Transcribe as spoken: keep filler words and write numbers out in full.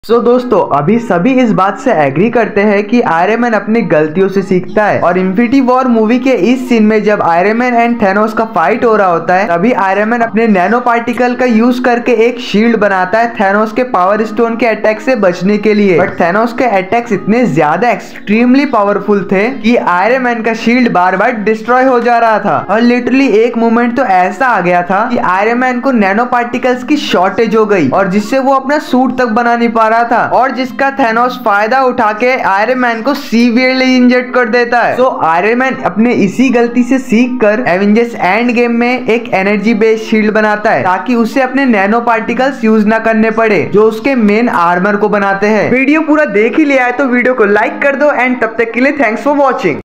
सो so, दोस्तों अभी सभी इस बात से एग्री करते हैं कि आयरन मैन अपनी गलतियों से सीखता है। और इन्फिनिटी वॉर मूवी के इस सीन में जब आयरन मैन एंड थैनोस का फाइट हो रहा होता है, तभी आयरन मैन अपने नैनो पार्टिकल का यूज करके एक शील्ड बनाता है थैनोस के पावर स्टोन के अटैक से बचने के लिए। बट थैनोस के अटैक्स इतने ज्यादा एक्सट्रीमली पावरफुल थे कि आयरन मैन का शील्ड बार बार डिस्ट्रॉय हो जा रहा था। और लिटरली एक मोमेंट तो ऐसा आ गया था कि आयरन मैन को नैनो पार्टिकल्स की शॉर्टेज हो गई और जिससे वो अपना सूट तक बना नहीं पा रहा था, और जिसका थैनोस फायदा उठा के आयरन मैन को सीवियरली इंजर्ड कर देता है। सो आयरन मैन अपने इसी गलती से सीख कर एवेंजर्स एंड गेम में एक एनर्जी बेस्ड शील्ड बनाता है ताकि उसे अपने नैनो पार्टिकल्स यूज ना करने पड़े जो उसके मेन आर्मर को बनाते हैं। वीडियो पूरा देख ही लिया है तो वीडियो को लाइक कर दो एंड तब तक के लिए थैंक्स फॉर वॉचिंग।